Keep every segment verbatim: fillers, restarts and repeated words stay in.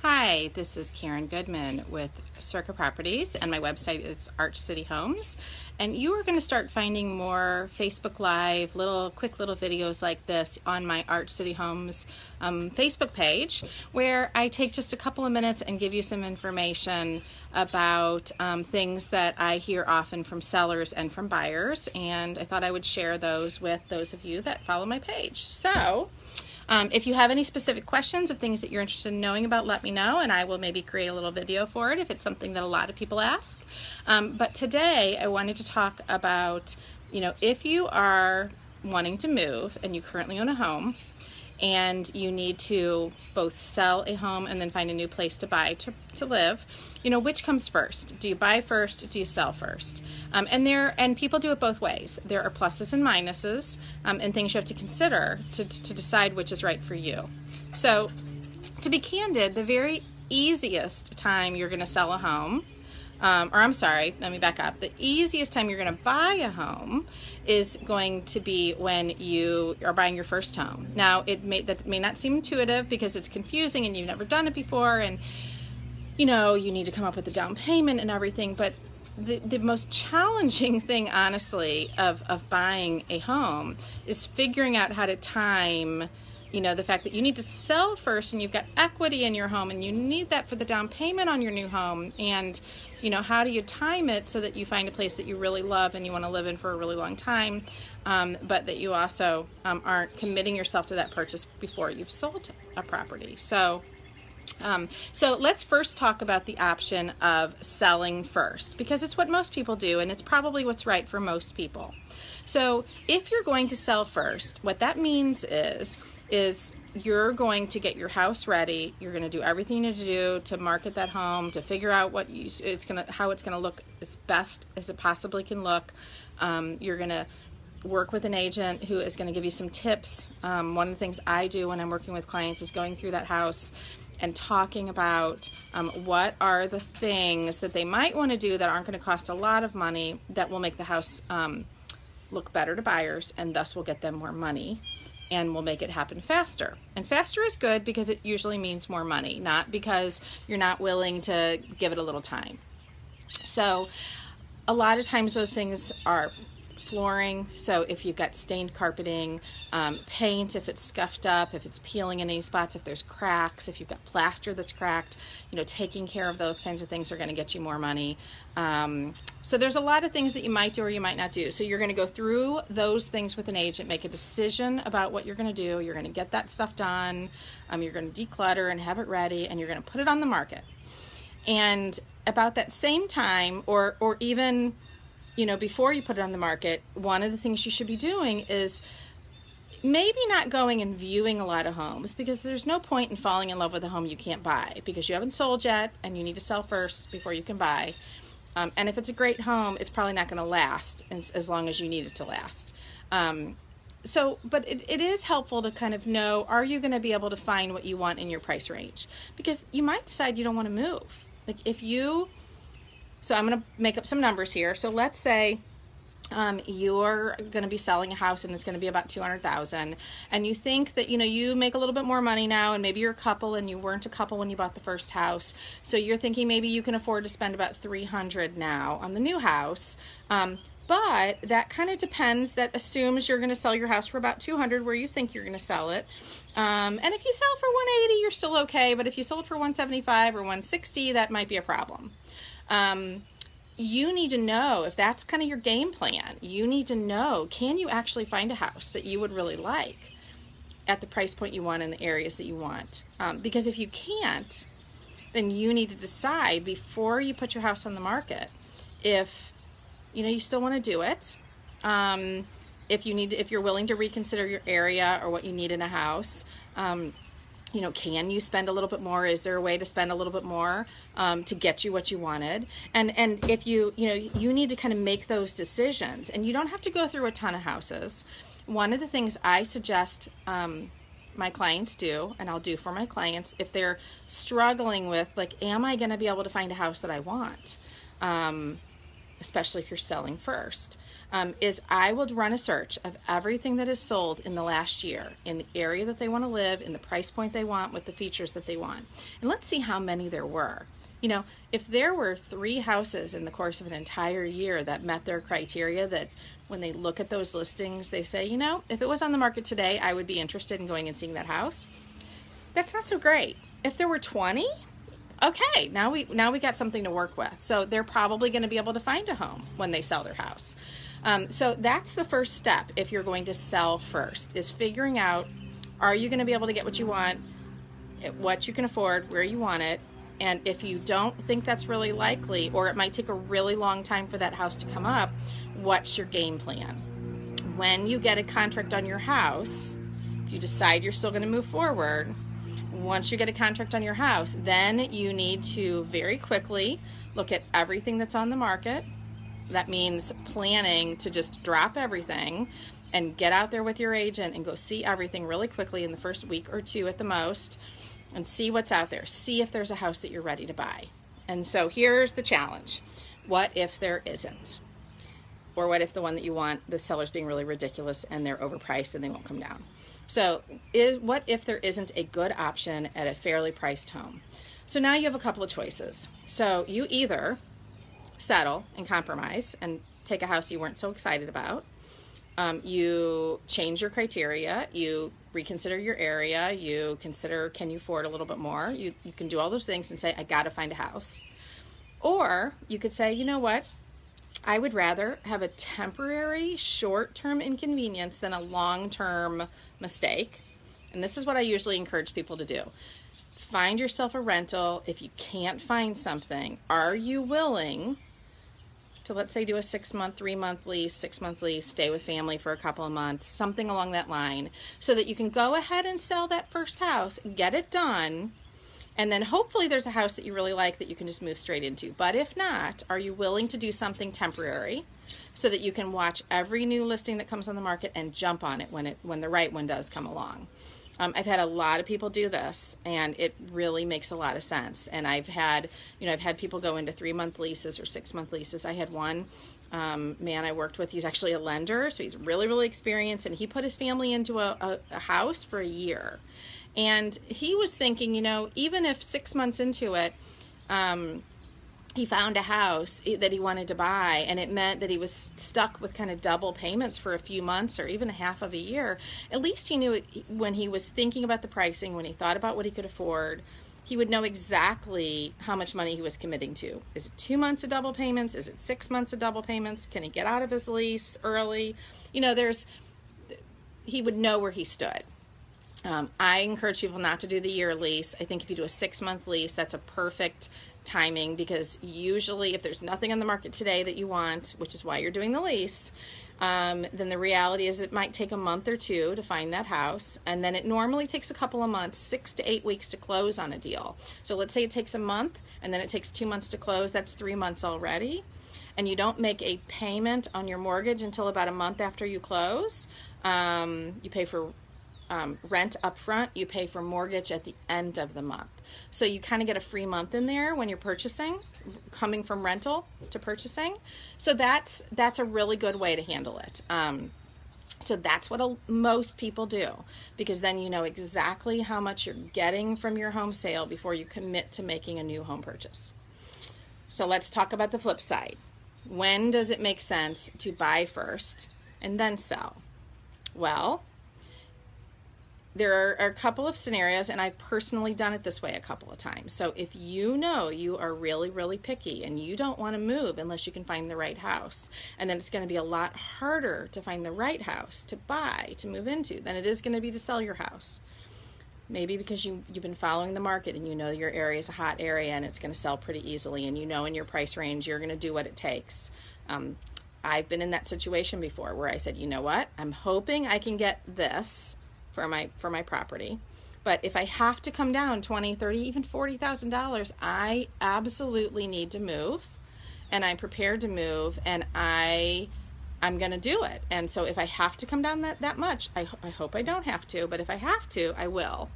Hi, this is Karen Goodman with Circa Properties, and my website is Arch City Homes. And you are going to start finding more Facebook Live, little quick little videos like this on my Arch City Homes um, Facebook page, where I take just a couple of minutes and give you some information about um, things that I hear often from sellers and from buyers. And I thought I would share those with those of you that follow my page. So. Um, if you have any specific questions of things that you're interested in knowing about, let me know, and I will maybe create a little video for it if it's something that a lot of people ask. Um, but today I wanted to talk about, you know, if you are wanting to move and you currently own a home and you need to both sell a home and then find a new place to buy to, to live, you know, which comes first? Do you buy first? Do you sell first? Um, and there, and people do it both ways. There are pluses and minuses um, and things you have to consider to, to decide which is right for you. So to be candid, the very easiest time you're going to sell a home, Um, or I'm sorry, let me back up. The easiest time you're going to buy a home is going to be when you are buying your first home. Now, it may that may not seem intuitive because it's confusing and you've never done it before, and you know you need to come up with a down payment and everything. But the the most challenging thing, honestly, of of buying a home is figuring out how to time. You know, the fact that you need to sell first and you've got equity in your home and you need that for the down payment on your new home. And, you know, how do you time it so that you find a place that you really love and you want to live in for a really long time, um, but that you also um, aren't committing yourself to that purchase before you've sold a property. So, Um, so let's first talk about the option of selling first, because it's what most people do and it's probably what's right for most people. So if you're going to sell first, what that means is, is you're going to get your house ready. You're going to do everything you need to do to market that home, to figure out what you, it's going to, how it's going to look as best as it possibly can look. Um, you're going to work with an agent who is going to give you some tips. Um, one of the things I do when I'm working with clients is going through that house and talking about um, what are the things that they might want to do that aren't going to cost a lot of money that will make the house um, look better to buyers, and thus will get them more money and will make it happen faster. And faster is good because it usually means more money, not because you're not willing to give it a little time. So a lot of times those things are flooring. So if you've got stained carpeting, um, paint, if it's scuffed up, if it's peeling in any spots, if there's cracks, if you've got plaster that's cracked, you know, taking care of those kinds of things are going to get you more money. Um, so there's a lot of things that you might do or you might not do. So you're going to go through those things with an agent, make a decision about what you're going to do. You're going to get that stuff done. Um, you're going to declutter and have it ready, and you're going to put it on the market. And about that same time, or or even you know, before you put it on the market, one of the things you should be doing is maybe not going and viewing a lot of homes, because there's no point in falling in love with a home you can't buy because you haven't sold yet and you need to sell first before you can buy. Um, and if it's a great home, it's probably not going to last as, as long as you need it to last. Um, so, but it, it is helpful to kind of know, are you going to be able to find what you want in your price range? Because you might decide you don't want to move. Like if you... So I'm going to make up some numbers here. So let's say um, you're going to be selling a house and it's going to be about two hundred thousand dollars, and you think that, you know, you make a little bit more money now, and maybe you're a couple and you weren't a couple when you bought the first house. So you're thinking maybe you can afford to spend about three hundred dollars now on the new house. Um, but that kind of depends. That assumes you're going to sell your house for about two hundred dollars where you think you're going to sell it. Um, and if you sell for one eighty, you're still okay. But if you sold for one seventy-five or one sixty, that might be a problem. Um, you need to know, if that's kind of your game plan, you need to know, can you actually find a house that you would really like at the price point you want in the areas that you want? Um, because if you can't, then you need to decide before you put your house on the market if, you know, you still want to do it. Um, if you need to, if you're willing to reconsider your area or what you need in a house. Um, You know, can you spend a little bit more? Is there a way to spend a little bit more um, to get you what you wanted? And and if you, you know, you need to kind of make those decisions. And you don't have to go through a ton of houses. One of the things I suggest um, my clients do, and I'll do for my clients, if they're struggling with, like, am I going to be able to find a house that I want? Um, especially if you're selling first, um, is I would run a search of everything that is sold in the last year, in the area that they want to live, in the price point they want, with the features that they want. And let's see how many there were. You know, if there were three houses in the course of an entire year that met their criteria, that when they look at those listings, they say, you know, if it was on the market today, I would be interested in going and seeing that house. That's not so great. If there were twenty, okay, now we now we got something to work with. So they're probably going to be able to find a home when they sell their house. Um, so that's the first step if you're going to sell first, is figuring out, are you going to be able to get what you want, what you can afford, where you want it. And if you don't think that's really likely, or it might take a really long time for that house to come up, what's your game plan? When you get a contract on your house, if you decide you're still going to move forward, once you get a contract on your house, then you need to very quickly look at everything that's on the market. That means planning to just drop everything and get out there with your agent and go see everything really quickly in the first week or two at the most, and see what's out there. See if there's a house that you're ready to buy. And so here's the challenge. What if there isn't? Or what if the one that you want, the seller's being really ridiculous and they're overpriced and they won't come down? So is, what if there isn't a good option at a fairly priced home? So now you have a couple of choices. So you either settle and compromise and take a house you weren't so excited about. Um, you change your criteria, you reconsider your area, you consider, can you afford a little bit more? You, you can do all those things and say, I gotta find a house. Or you could say, you know what? I would rather have a temporary short-term inconvenience than a long-term mistake. And this is what I usually encourage people to do. Find yourself a rental. If you can't find something, are you willing to, let's say, do a six-month, three-month lease, six-month lease, stay with family for a couple of months, something along that line, so that you can go ahead and sell that first house, get it done, and then hopefully there's a house that you really like that you can just move straight into. But if not, are you willing to do something temporary so that you can watch every new listing that comes on the market and jump on it when it when the right one does come along? Um, I've had a lot of people do this, and it really makes a lot of sense. And I've had, you know, I've had people go into three-month leases or six-month leases. I had one um, man I worked with. He's actually a lender, so he's really, really experienced, and he put his family into a, a, a house for a year. And he was thinking, you know, even if six months into it, um, he found a house that he wanted to buy, and it meant that he was stuck with kind of double payments for a few months or even a half of a year. At least he knew it, when he was thinking about the pricing, when he thought about what he could afford, he would know exactly how much money he was committing to. Is it two months of double payments? Is it six months of double payments? Can he get out of his lease early? You know, there's, he would know where he stood. Um, I encourage people not to do the year lease. I think if you do a six-month lease, that's a perfect timing, because usually if there's nothing on the market today that you want, which is why you're doing the lease, um, then the reality is it might take a month or two to find that house, and then it normally takes a couple of months, six to eight weeks to close on a deal. So let's say it takes a month, and then it takes two months to close. That's three months already, and you don't make a payment on your mortgage until about a month after you close. Um, you pay for Um, rent up front, you pay for mortgage at the end of the month. So you kind of get a free month in there when you're purchasing, coming from rental to purchasing. So that's that's a really good way to handle it. Um, so that's what a, most people do, because then you know exactly how much you're getting from your home sale before you commit to making a new home purchase. So let's talk about the flip side. When does it make sense to buy first and then sell? Well, there are, are a couple of scenarios, and I've personally done it this way a couple of times. So if you know you are really, really picky and you don't want to move unless you can find the right house, and then it's going to be a lot harder to find the right house to buy, to move into, than it is going to be to sell your house. Maybe because you, you've been following the market and you know your area is a hot area and it's going to sell pretty easily, and you know in your price range you're going to do what it takes. Um, I've been in that situation before where I said, you know what, I'm hoping I can get this for my for my property, but if I have to come down twenty, thirty, even forty thousand dollars, I absolutely need to move, and I'm prepared to move, and I I'm gonna do it. And so if I have to come down that that much, I, I hope I don't have to, but if I have to, I will.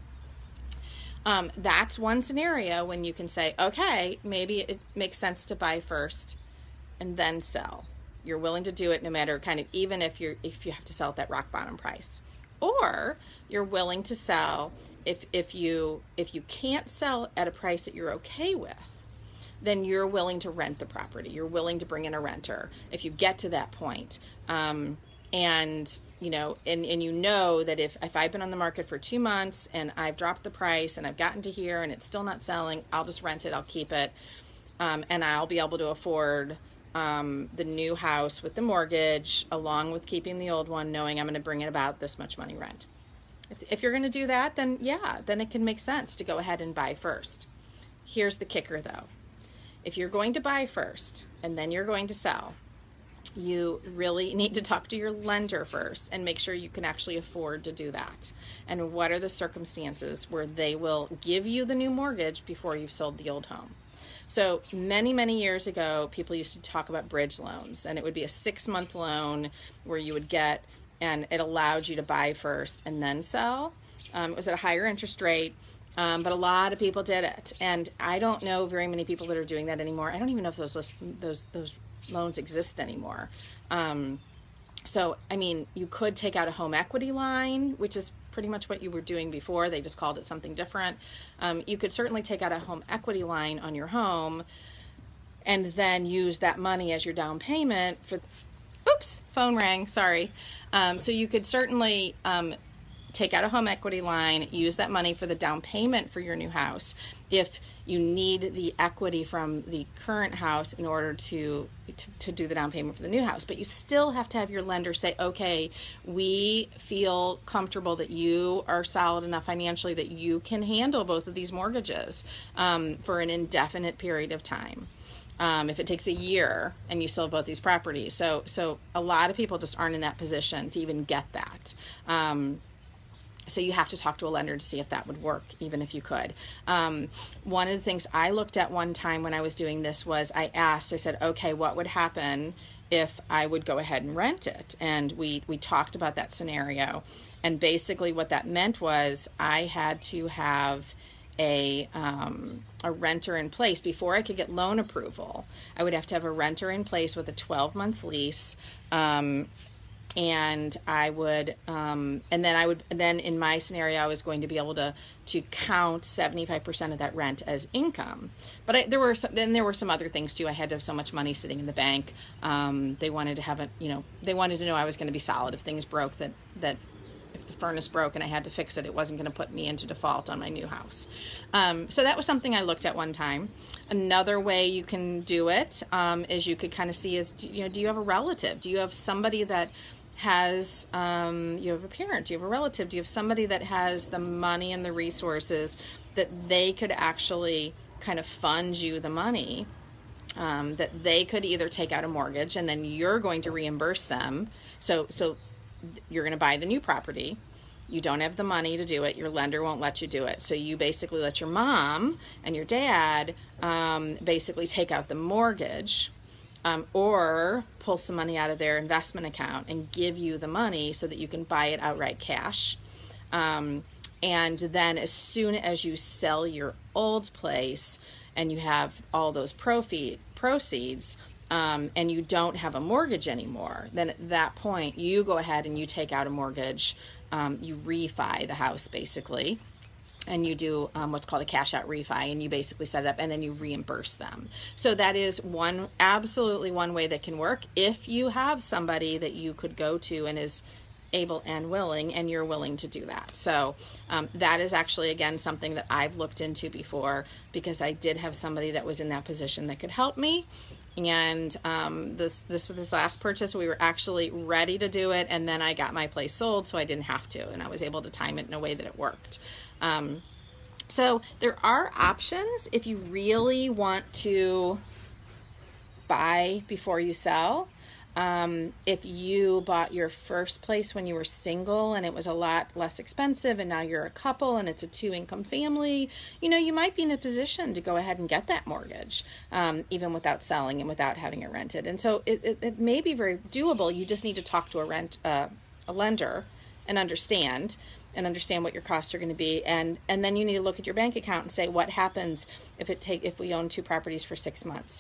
Um, that's one scenario when you can say, okay, maybe it makes sense to buy first and then sell. You're willing to do it no matter kind of, even if you're, if you have to sell at that rock bottom price. Or you're willing to sell if, if you, if you can't sell at a price that you're okay with, then you're willing to rent the property. You're willing to bring in a renter if you get to that point. Um, and, you know, and, and you know that if, if I've been on the market for two months and I've dropped the price and I've gotten to here and it's still not selling, I'll just rent it, I'll keep it. Um, and I'll be able to afford um, the new house with the mortgage along with keeping the old one, knowing I'm going to bring in about this much money rent. If, if you're going to do that, then yeah, then it can make sense to go ahead and buy first. Here's the kicker though. If you're going to buy first and then you're going to sell, you really need to talk to your lender first and make sure you can actually afford to do that. And what are the circumstances where they will give you the new mortgage before you've sold the old home? So many, many years ago, people used to talk about bridge loans, and it would be a six-month loan where you would get, and it allowed you to buy first and then sell. Um, it was at a higher interest rate. Um, but a lot of people did it, and I don't know very many people that are doing that anymore. I don't even know if those list, those those loans exist anymore. Um, so, I mean, you could take out a home equity line, which is pretty much what you were doing before. They just called it something different. Um, you could certainly take out a home equity line on your home, and then use that money as your down payment for. Oops, phone rang. Sorry. Um, so you could certainly. Um, take out a home equity line, use that money for the down payment for your new house if you need the equity from the current house in order to, to, to do the down payment for the new house. But you still have to have your lender say, okay, we feel comfortable that you are solid enough financially that you can handle both of these mortgages um, for an indefinite period of time. Um, if it takes a year and you still have both these properties. So, so a lot of people just aren't in that position to even get that. Um, So you have to talk to a lender to see if that would work, even if you could. Um, one of the things I looked at one time when I was doing this was I asked, I said, okay, what would happen if I would go ahead and rent it? And we, we talked about that scenario. And basically what that meant was I had to have a, um, a renter in place before I could get loan approval. I would have to have a renter in place with a twelve-month lease. Um, And I would, um, and then I would, then in my scenario, I was going to be able to to count seventy-five percent of that rent as income. But I, there were some, then there were some other things too. I had to have so much money sitting in the bank. Um, they wanted to have it, you know, they wanted to know I was going to be solid if things broke. That that if the furnace broke and I had to fix it, it wasn't going to put me into default on my new house. Um, so that was something I looked at one time. Another way you can do it um, is you could kind of see is, you know, do you have a relative? Do you have somebody that has, um, you have a parent, do you have a relative, do you have somebody that has the money and the resources that they could actually kind of fund you the money, um, that they could either take out a mortgage and then you're going to reimburse them. So, so you're going to buy the new property. You don't have the money to do it. Your lender won't let you do it. So you basically let your mom and your dad um, basically take out the mortgage. Um, or pull some money out of their investment account and give you the money so that you can buy it outright cash. Um, and then as soon as you sell your old place and you have all those profi- proceeds um, and you don't have a mortgage anymore, then at that point you go ahead and you take out a mortgage. Um, you refi the house basically. And you do um, what's called a cash out refi, and you basically set it up and then you reimburse them. So that is one, absolutely one way that can work if you have somebody that you could go to and is able and willing, and you're willing to do that. So um, that is actually, again, something that I've looked into before because I did have somebody that was in that position that could help me. And um, this this this last purchase, we were actually ready to do it, and then I got my place sold, so I didn't have to, and I was able to time it in a way that it worked. Um, so there are options if you really want to buy before you sell. Um, if you bought your first place when you were single and it was a lot less expensive and now you're a couple and it's a two-income family, you know, you might be in a position to go ahead and get that mortgage, um, even without selling and without having it rented. And so it, it, it may be very doable. You just need to talk to a rent, uh, a lender and understand and understand what your costs are going to be. And, and then you need to look at your bank account and say, what happens if it take, if we own two properties for six months?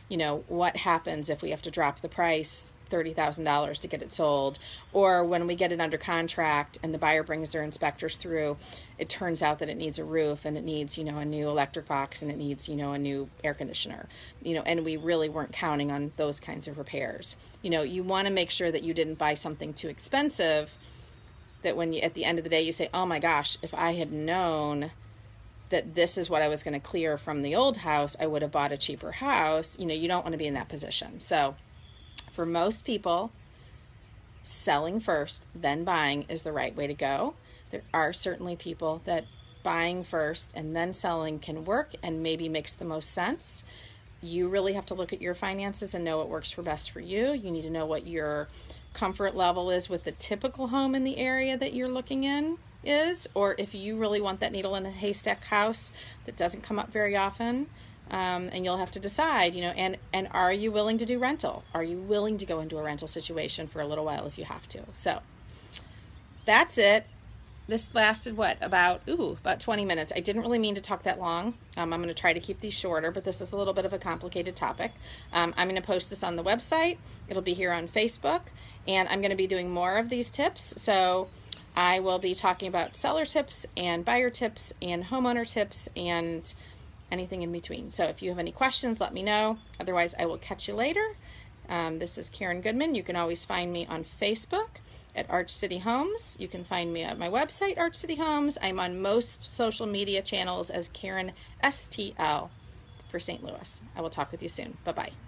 You know, what happens if we have to drop the price thirty thousand dollars to get it sold, or when we get it under contract and the buyer brings their inspectors through, it turns out that it needs a roof and it needs, you know, a new electric box and it needs, you know, a new air conditioner, you know, and we really weren't counting on those kinds of repairs. You know, you want to make sure that you didn't buy something too expensive, that when you, at the end of the day, you say, oh my gosh, if I had known that this is what I was going to clear from the old house, I would have bought a cheaper house. You know, you don't want to be in that position. So for most people, selling first, then buying is the right way to go. There are certainly people that buying first and then selling can work and maybe makes the most sense. You really have to look at your finances and know what works for best for you. You need to know what your comfort level is with the typical home in the area that you're looking in is, or if you really want that needle in a haystack house that doesn't come up very often. Um, and you'll have to decide, you know, and, and are you willing to do rental? Are you willing to go into a rental situation for a little while if you have to? So that's it. This lasted, what, about, ooh, about twenty minutes. I didn't really mean to talk that long. Um, I'm going to try to keep these shorter, but this is a little bit of a complicated topic. Um, I'm going to post this on the website. It'll be here on Facebook, and I'm going to be doing more of these tips. So I will be talking about seller tips and buyer tips and homeowner tips and anything in between. So if you have any questions, let me know. Otherwise, I will catch you later. Um, this is Karen Goodman. You can always find me on Facebook at Arch City Homes. You can find me at my website, Arch City Homes. I'm on most social media channels as Karen S T L for Saint Louis. I will talk with you soon. Bye-bye.